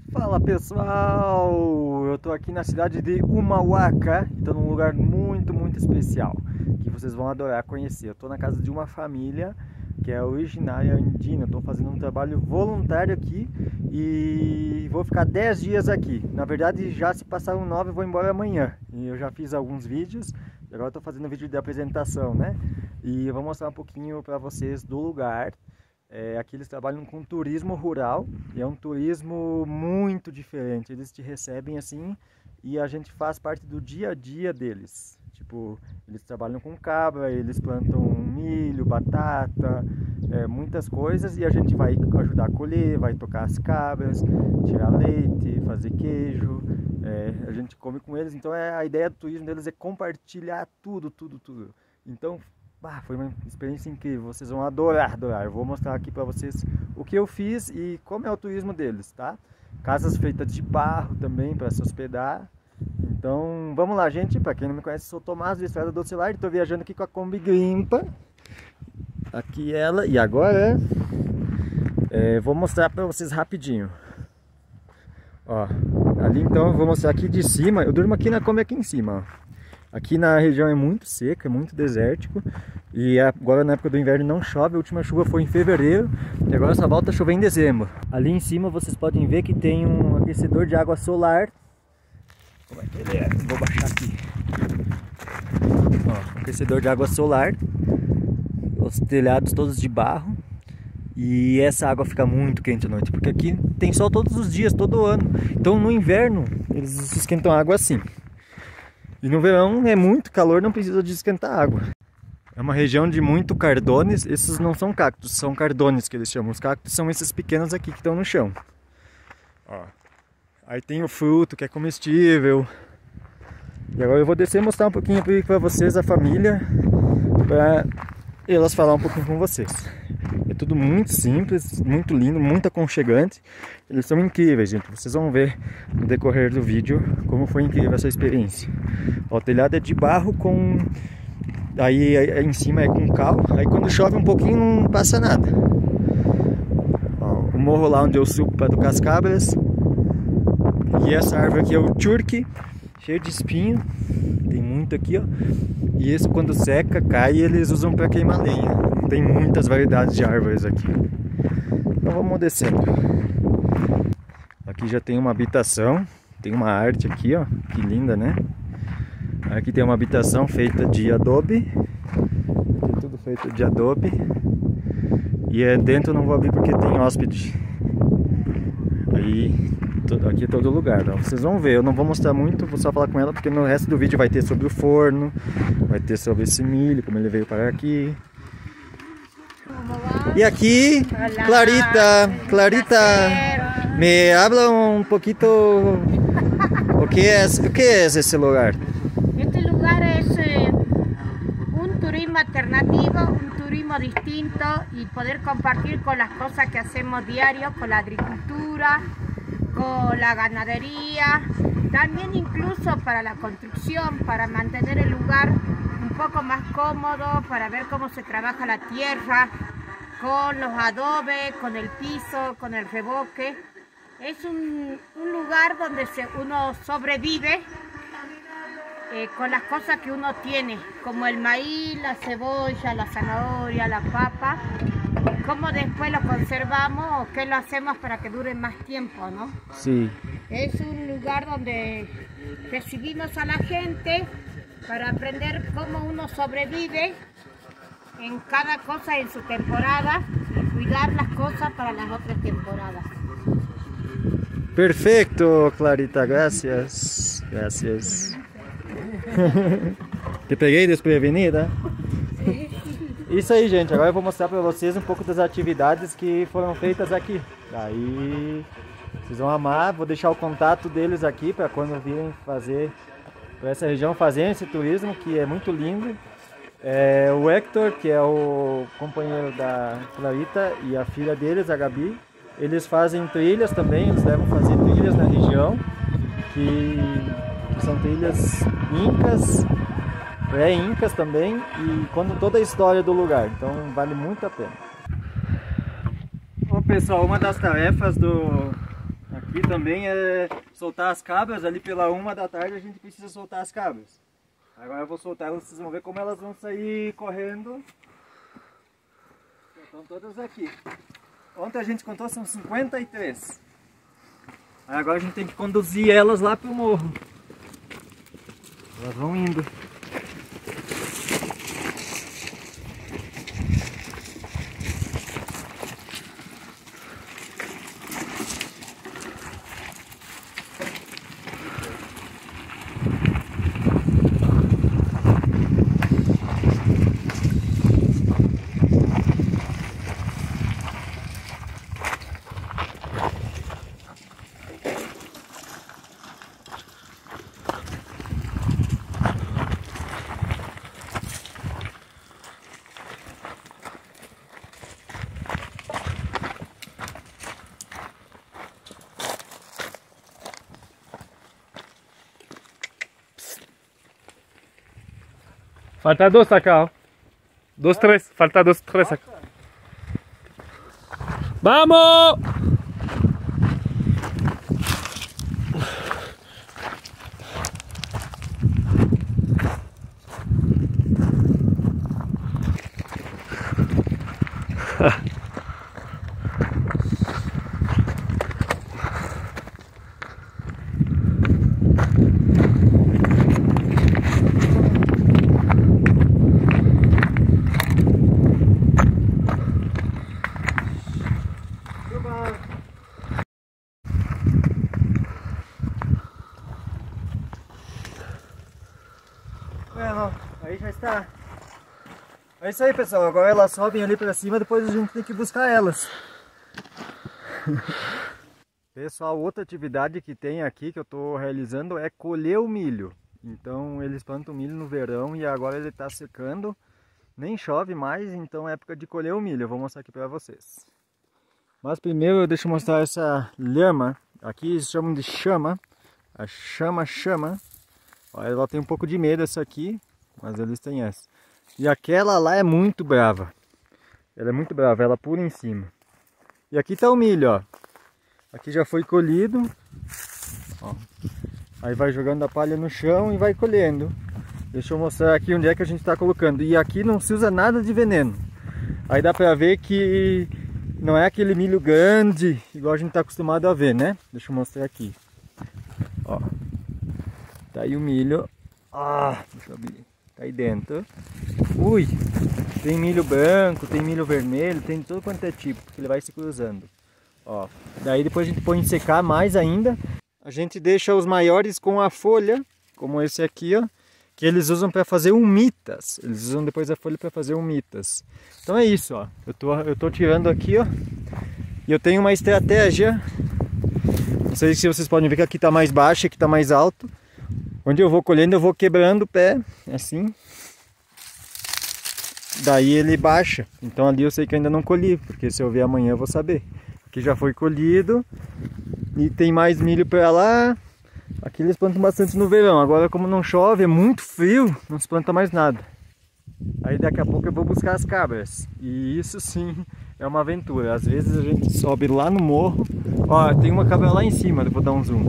Fala pessoal, eu tô aqui na cidade de Humahuaca e tô num lugar muito especial que vocês vão adorar conhecer. Eu tô na casa de uma família que é originária andina. Eu tô fazendo um trabalho voluntário aqui e vou ficar 10 dias aqui. Na verdade já se passaram 9 e vou embora amanhã. E eu já fiz alguns vídeos e agora tô fazendo vídeo de apresentação, né? E eu vou mostrar um pouquinho para vocês do lugar. Aqui eles trabalham com turismo rural e é um turismo muito diferente. Eles te recebem assim e a gente faz parte do dia a dia deles. Tipo, eles trabalham com cabra, eles plantam milho, batata, muitas coisas, e a gente vai ajudar a colher, vai tocar as cabras, tirar leite, fazer queijo. A gente come com eles, então a ideia do turismo deles é compartilhar tudo. Então foi uma experiência incrível, vocês vão adorar. Eu vou mostrar aqui para vocês o que eu fiz e como é o turismo deles, tá? Casas feitas de barro também para se hospedar. Então vamos lá, gente. Para quem não me conhece, sou o Tomás do Estrada do Celular. Estou viajando aqui com a Kombi Grimpa. Aqui ela. E agora vou mostrar para vocês rapidinho. Ó, ali então eu vou mostrar aqui de cima. Eu durmo aqui na Kombi, aqui em cima, ó. Aqui na região é muito seca, é muito desértico. E agora na época do inverno não chove. A última chuva foi em fevereiro e agora só volta a chover em dezembro. Ali em cima vocês podem ver que tem um aquecedor de água solar. Como é que ele é? Vou baixar aqui. Ó, aquecedor de água solar. Os telhados todos de barro. E essa água fica muito quente à noite, porque aqui tem sol todos os dias, todo ano. Então no inverno eles esquentam a água assim. E no verão é muito calor, não precisa de esquentar água. É uma região de muito cardones. Esses não são cactos, são cardones que eles chamam. Os cactos são esses pequenos aqui que estão no chão. Ó. Aí tem o fruto que é comestível. E agora eu vou descer e mostrar um pouquinho para vocês a família, para elas falar um pouquinho com vocês. É tudo muito simples, muito lindo, muito aconchegante. Eles são incríveis, gente. Vocês vão ver no decorrer do vídeo como foi incrível essa experiência. Ó, o telhado é de barro com... Aí em cima é com cal. Aí quando chove um pouquinho não passa nada. Ó, o morro lá onde eu subo para tocar as cabras. E essa árvore aqui é o churque, cheio de espinho. Tem muito aqui, ó. E esse quando seca, cai e eles usam para queimar lenha. Tem muitas variedades de árvores aqui. Então vamos descendo. Aqui já tem uma habitação. Tem uma arte aqui, ó. Que linda, né? Aqui tem uma habitação feita de adobe. Aqui tudo feito de adobe. E dentro eu não vou abrir porque tem hóspede. Aí aqui é todo lugar, ó. Vocês vão ver, eu não vou mostrar muito, vou só falar com ela, porque no resto do vídeo vai ter sobre o forno, vai ter sobre esse milho, como ele veio parar aqui. E aqui, Clarita, me habla un poquito, o que é esse lugar? Este lugar es un turismo alternativo, un turismo distinto y poder compartir con las cosas que hacemos diario, con la agricultura, con la ganadería, también incluso para la construcción, para mantener el lugar un poco más cómodo, para ver cómo se trabaja la tierra, con los adobes, con el piso, con el revoque. Es un lugar donde uno sobrevive con las cosas que uno tiene, como el maíz, la cebolla, la zanahoria, la papa. Cómo después lo conservamos o qué lo hacemos para que dure más tiempo, ¿no? Sí. Es un lugar donde recibimos a la gente para aprender cómo uno sobrevive en cada cosa en su temporada y cuidar las cosas para las otras temporadas. Perfeito, Clarita, gracias. Te peguei desprevenida? Isso aí, gente, agora eu vou mostrar para vocês um pouco das atividades que foram feitas aqui. Daí vocês vão amar, vou deixar o contato deles aqui para quando virem fazer para essa região, fazer esse turismo que é muito lindo. O Hector, que é o companheiro da Clarita, e a filha deles, a Gabi, eles fazem trilhas também, eles devem fazer trilhas na região, que são trilhas incas, pré-incas também, e contam toda a história do lugar, então vale muito a pena. Bom pessoal, uma das tarefas Aqui também é soltar as cabras, ali pela 1 da tarde a gente precisa soltar as cabras. Agora eu vou soltar elas, vocês vão ver como elas vão sair correndo. Estão todas aqui. Ontem a gente contou, são 53. Agora a gente tem que conduzir elas lá pro morro. Elas vão indo. Falta 2 acá, ó. 2, 3. Falta 2, 3 acá. ¡Vamos! Bueno, aí já está. É isso aí, pessoal. Agora elas sobem ali pra cima, depois a gente tem que buscar elas. Pessoal, outra atividade que tem aqui que eu tô realizando é colher o milho. Então eles plantam milho no verão e agora ele tá secando. Nem chove mais, então é época de colher o milho. Eu vou mostrar aqui pra vocês. Mas primeiro deixa eu mostrar essa lhama. Aqui eles chamam de chama. A chama. Olha, ela tem um pouco de medo essa aqui, mas eles têm essa. E aquela lá é muito brava. Ela é muito brava, ela pula em cima. E aqui tá o milho, ó. Aqui já foi colhido. Ó. Aí vai jogando a palha no chão e vai colhendo. Deixa eu mostrar aqui onde é que a gente tá colocando. E aqui não se usa nada de veneno. Aí dá pra ver que não é aquele milho grande, igual a gente tá acostumado a ver, né? Deixa eu mostrar aqui. Ó. Tá aí o milho. Deixa eu abrir. Tá aí dentro. Ui! Tem milho branco, tem milho vermelho, tem todo quanto é tipo, que ele vai se cruzando. Ó. Daí depois a gente põe em secar mais ainda. A gente deixa os maiores com a folha, como esse aqui, ó. Que eles usam para fazer umitas. Eles usam depois a folha para fazer umitas. Então é isso, ó. Eu tô tirando aqui, ó. E eu tenho uma estratégia. Não sei se vocês podem ver que aqui tá mais baixo, aqui tá mais alto. Onde eu vou colhendo, eu vou quebrando o pé, assim. Daí ele baixa. Então ali eu sei que eu ainda não colhi, porque se eu ver amanhã eu vou saber. Aqui já foi colhido. E tem mais milho para lá. Aqui eles plantam bastante no verão. Agora como não chove, é muito frio, não se planta mais nada. Aí daqui a pouco eu vou buscar as cabras. E isso sim é uma aventura. Às vezes a gente sobe lá no morro. Ó, tem uma cabra lá em cima, eu vou dar um zoom.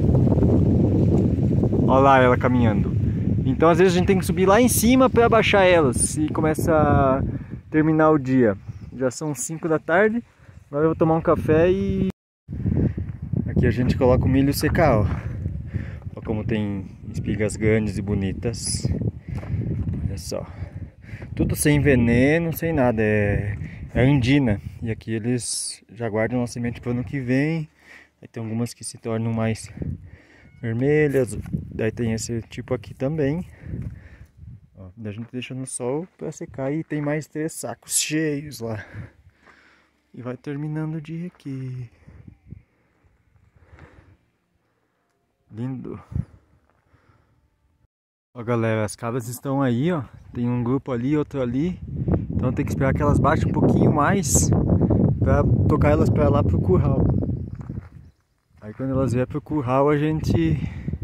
Olha lá ela caminhando. Então às vezes a gente tem que subir lá em cima para baixar elas. E começa a terminar o dia. Já são 5 da tarde. Agora eu vou tomar um café e... Aqui a gente coloca o milho secar, ó. Olha como tem espigas grandes e bonitas. Olha só. Tudo sem veneno, sem nada. É andina. E aqui eles já guardam a semente para o ano que vem. Aí tem algumas que se tornam mais vermelhas. Daí tem esse tipo aqui também. Ó, daí a gente deixa no sol para secar. E tem mais 3 sacos cheios lá. E vai terminando o dia aqui. Lindo. Ó galera, as cabras estão aí, ó. Tem um grupo ali, outro ali. Então tem que esperar que elas baixem um pouquinho mais para tocar elas para lá pro curral. Aí quando elas vierem pro curral a gente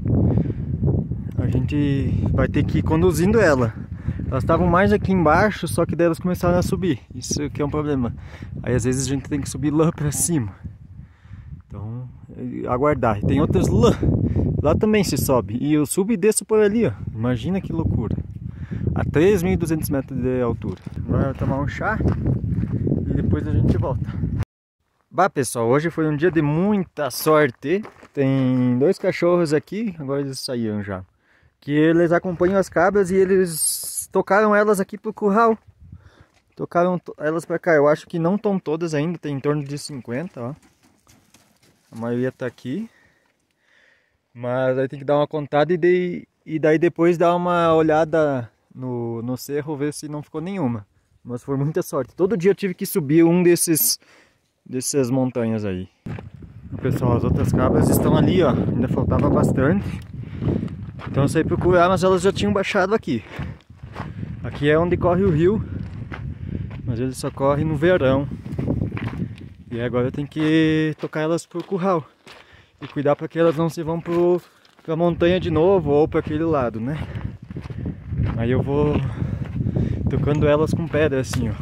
vai ter que ir conduzindo ela. Elas estavam mais aqui embaixo, só que daí elas começaram a subir. Isso que é um problema. Aí às vezes a gente tem que subir lá para cima. Então aguardar. E tem outras lá. Lá também se sobe. E eu subo e desço por ali, ó. Imagina que loucura. A 3.200 metros de altura. Agora eu vou tomar um chá e depois a gente volta. Bah, pessoal, hoje foi um dia de muita sorte. Tem 2 cachorros aqui, agora eles saíram já. Que eles acompanham as cabras e eles tocaram elas aqui pro curral. Tocaram elas pra cá. Eu acho que não estão todas ainda, tem em torno de 50, ó. A maioria tá aqui. Mas aí tem que dar uma contada e daí depois dar uma olhada no cerro, ver se não ficou nenhuma. Mas foi muita sorte. Todo dia eu tive que subir um dessas montanhas aí. Pessoal, as outras cabras estão ali, ó. Ainda faltava bastante. Então eu saí procurar, mas elas já tinham baixado aqui. Aqui é onde corre o rio. Mas ele só corre no verão. E agora eu tenho que tocar elas pro curral. E cuidar para que elas não se vão pra montanha de novo ou para aquele lado, né? Aí eu vou tocando elas com pedra assim, ó.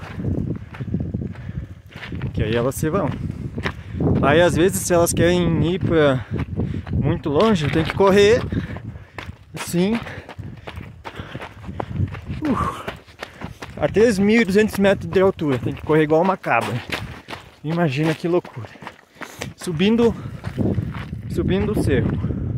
Que aí elas se vão. Aí às vezes se elas querem ir para muito longe, tem que correr assim a 3.200 metros de altura. Tem que correr igual uma cabra. Imagina que loucura. Subindo o cerro.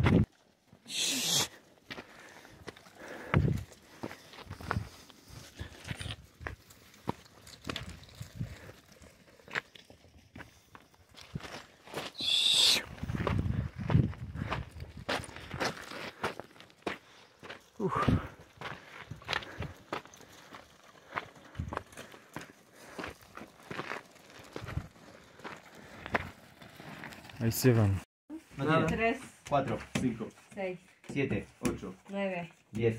Ahí se van. 3, 4, 5, 6, 7, 8, 9. 10.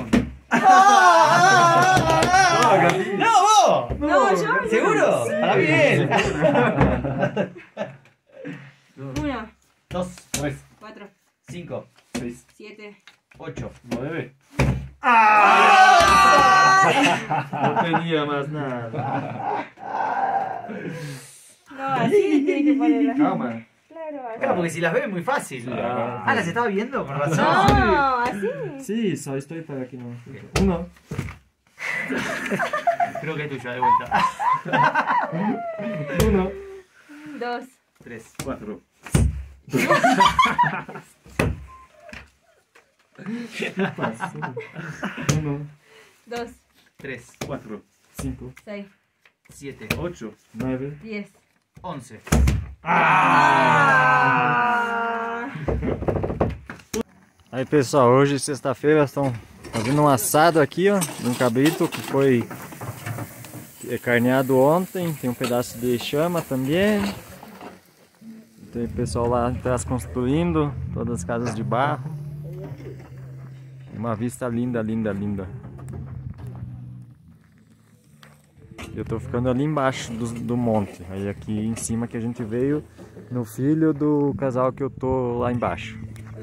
No, yo. ¿Seguro? ¡Está bien! 1, 2, 3, 4, 5, 6, 7. 8, 9. No tenía más nada. No, así tiene que ponerla. Calma. Claro, así. Claro, porque si las ve es muy fácil. Ah, las estaba viendo, con razón. No, así. Sí, só estoy para que no. 1, Creo que es tuya, de vuelta. 1, 2, 3, 4. 1, 2, 3, 4. 5, 6, 7, 8. 9. 10. 11. Aí pessoal, hoje sexta-feira estão fazendo um assado aqui, ó, de um cabrito que foi carneado ontem. Tem um pedaço de chama também. Tem pessoal lá atrás construindo todas as casas de barro. Uma vista linda, linda, linda. Eu tô ficando ali embaixo do monte. Aí aqui em cima que a gente veio no filho do casal que eu tô lá embaixo.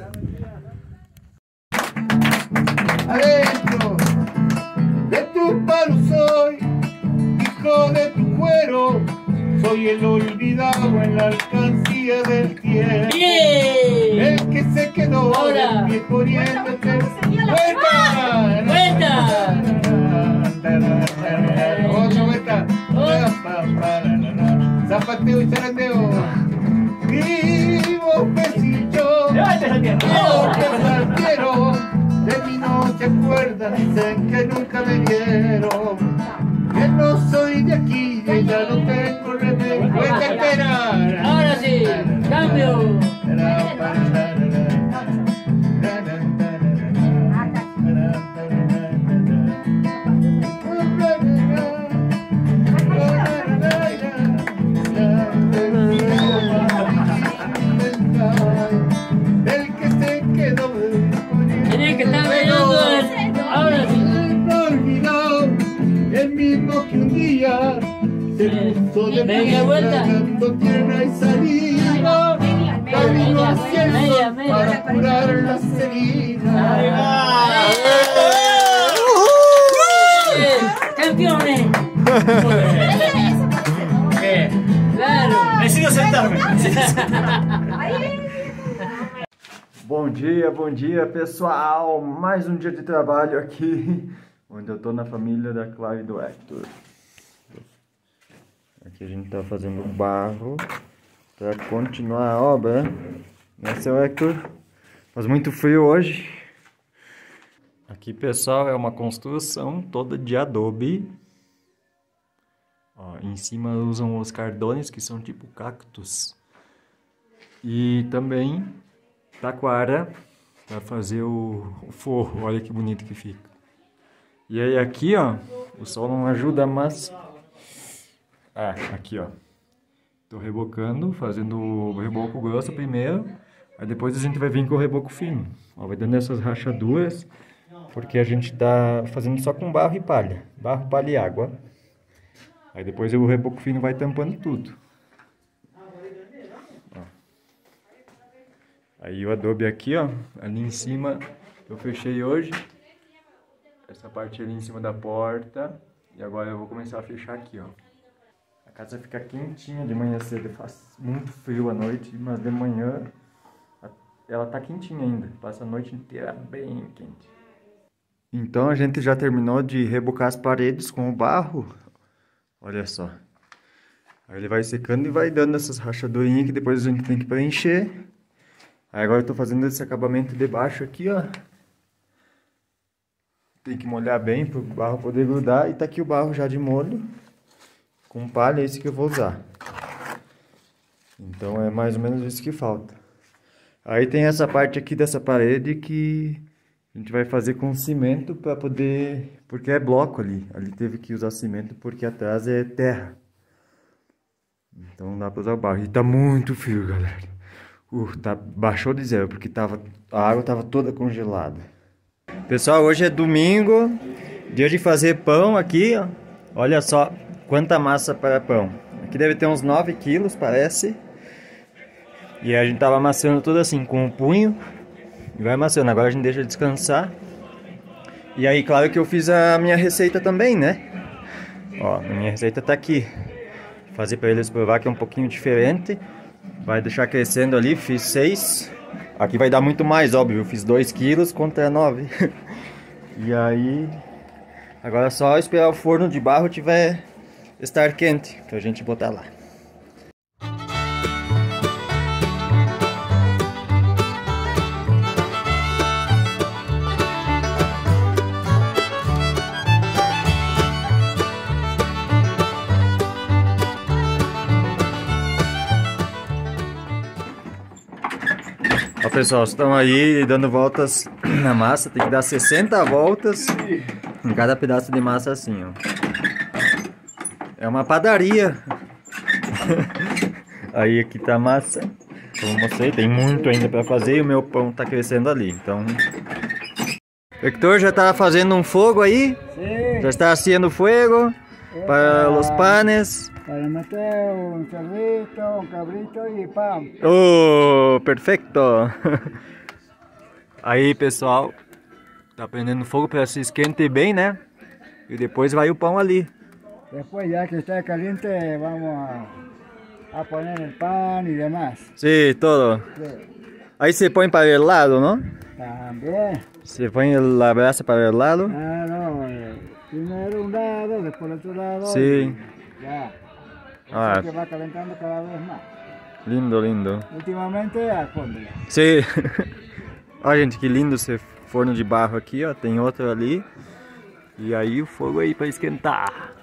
Adentro de tu palo soy, hijo de tu cuero, soy el olvidado en la alcancía del tiempo. El que se quedó del viejo oriente. ¡Vuelta! Otra vuelta. Zapateo y zarandeo. Vivo pesillo. Quiero de mí no se acuerdan, dicen que nunca me vieron. Que no soy de aquí, que ya no tengo remedio. Vuelta a esperar. Ahora sí, cambio. El que se quedó Tenés que estar bailando. Ahora sí. no olvidó, el mismo que un día se puso de Venga, vuelta. buscando tierra y salida, camino hacia el sol Media. para curar las heridas. ¡Campeones! Claro. Necesito sentarme. Ahí. Bom dia pessoal! Mais um dia de trabalho aqui, onde eu tô na família da Clara e do Hector. Aqui a gente tá fazendo barro para continuar a obra, né, seu Hector? Faz muito frio hoje. Aqui, pessoal, é uma construção toda de adobe. Ó, em cima usam os cardones, que são tipo cactos. E também taquara para fazer o forro. Olha que bonito que fica. E aí aqui, ó, o sol não ajuda, mas... aqui, ó. Tô rebocando, fazendo o reboco grosso primeiro. Aí depois a gente vai vir com o reboco fino. Ó, vai dando essas rachaduras, porque a gente tá fazendo só com barro e palha. Barro, palha e água. Aí depois o reboco fino vai tampando tudo. Ó. Aí o adobe aqui, ó, ali em cima, eu fechei hoje. Essa parte ali em cima da porta. E agora eu vou começar a fechar aqui, ó. A casa fica quentinha de manhã cedo. Faz muito frio à noite, mas de manhã ela tá quentinha ainda. Passa a noite inteira bem quente. Então a gente já terminou de rebocar as paredes com o barro. Olha só. Aí ele vai secando e vai dando essas rachadurinhas que depois a gente tem que preencher. Aí agora eu tô fazendo esse acabamento de baixo aqui, ó. Tem que molhar bem para o barro poder grudar. E tá aqui o barro já de molho. Com palha, é esse que eu vou usar. Então é mais ou menos isso que falta. Aí tem essa parte aqui dessa parede que a gente vai fazer com cimento para poder... Porque é bloco ali. Ali teve que usar cimento porque atrás é terra. Então não dá para usar o barro. E tá muito frio, galera. Baixou de zero porque a água tava toda congelada. Pessoal, hoje é domingo. Dia de fazer pão aqui, ó. Olha só quanta massa para pão. Aqui deve ter uns 9 quilos, parece. E a gente tava amassando tudo assim, com o punho. E vai amassando. Agora a gente deixa descansar. E aí, claro que eu fiz a minha receita também, né? Ó, a minha receita tá aqui. Vou fazer para eles provar que é um pouquinho diferente. Vai deixar crescendo ali, fiz 6. Aqui vai dar muito mais, óbvio. Eu fiz 2 quilos contra 9. E aí... Agora é só esperar o forno de barro estar quente pra gente botar lá. Ó, pessoal, estão aí dando voltas na massa. Tem que dar 60 voltas em cada pedaço de massa assim, ó. É uma padaria. Aí aqui tá a massa. Como eu mostrei, tem muito ainda para fazer e o meu pão tá crescendo ali. Então, Hector já tá fazendo um fogo aí? Sí. Já está haciendo fuego para los panes. Para meter un cerdito, un cabrito y pan. Oh, perfeito. Aí, pessoal, tá prendendo fogo para se esquente bem, né? E depois vai o pão ali. Después, ya que está caliente, vamos a poner el pan y demás. Sí, todo. Sí. Ahí se põe para el lado, ¿no? También. Se pone la brasa para el lado. Ah, no. Primero un lado, después el otro lado. Sí. Y ya. Ah. Así que va calentando cada vez más. Lindo, lindo. Últimamente al fondo. Sim. Olha, gente, que lindo esse forno de barro aqui, ó. Tem outro ali. E aí o fogo aí para esquentar.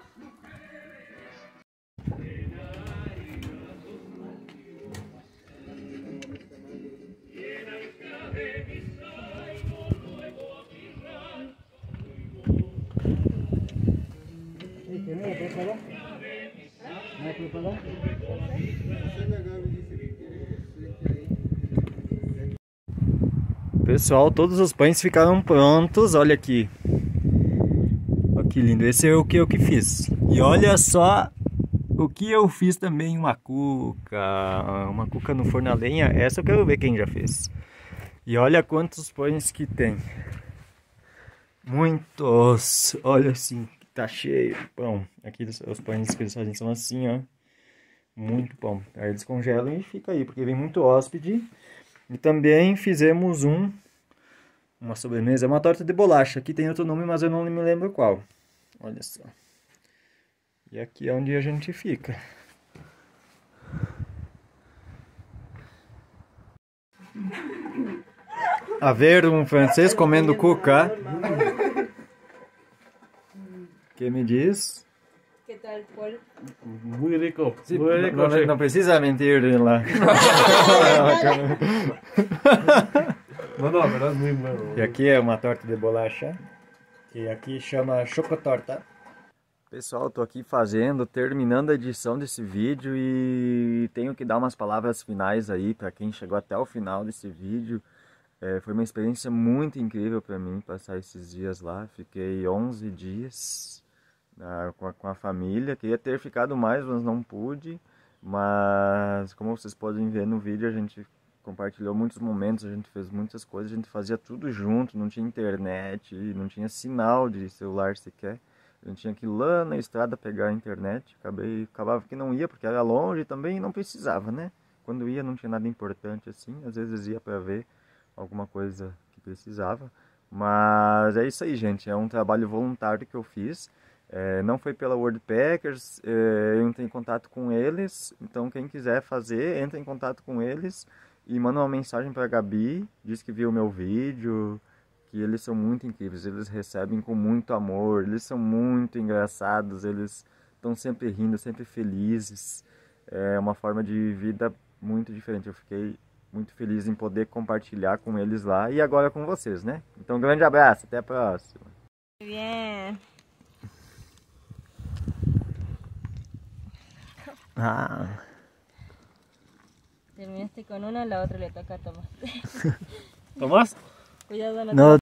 Pessoal, todos os pães ficaram prontos, olha aqui. Olha que lindo, esse é o que eu fiz. E olha só o que eu fiz também, uma cuca no forno a lenha. Essa eu quero ver quem já fez. E olha quantos pães que tem. Muitos, olha assim, tá cheio de pão. Aqui os pães que eles fazem são assim, ó. Muito pão. Aí eles congelam e fica aí, porque vem muito hóspede. E também fizemos uma sobremesa, uma torta de bolacha. Aqui tem outro nome, mas eu não me lembro qual. Olha só. E aqui é onde a gente fica. A ver um francês comendo cuca. Que me diz? ¿Qué tal, Paul? Muy rico. Sí, Muy rico. no, sí. no precisa mentir lá. No, pero es muy bueno. E aqui é uma torta de bolacha, que aqui chama chocotorta. Pessoal, tô aqui terminando a edição desse vídeo e tenho que dar umas palavras finais aí para quem chegou até o final desse vídeo. Foi uma experiência muito incrível para mim passar esses dias lá. Fiquei 11 dias com a família. Queria ter ficado mais, mas não pude. Mas como vocês podem ver no vídeo, a gente compartilhou muitos momentos, a gente fez muitas coisas, a gente fazia tudo junto, não tinha internet, não tinha sinal de celular sequer. A gente tinha que ir lá na estrada pegar a internet, acabava que não ia porque era longe também e não precisava, né? Quando ia não tinha nada importante assim, às vezes ia para ver alguma coisa que precisava. Mas é isso aí, gente, é um trabalho voluntário que eu fiz. Não foi pela Worldpackers, eu entrei em contato com eles, então quem quiser fazer, entra em contato com eles e manda uma mensagem para a Gabi, diz que viu o meu vídeo, que eles são muito incríveis, eles recebem com muito amor, eles são muito engraçados, eles estão sempre rindo, sempre felizes. É uma forma de vida muito diferente. Eu fiquei muito feliz em poder compartilhar com eles lá e agora com vocês, né? Então, um grande abraço, até a próxima. Bien. Terminaste con una, la otra le toca a Tomás. ¿Tomás? Cuidado, No.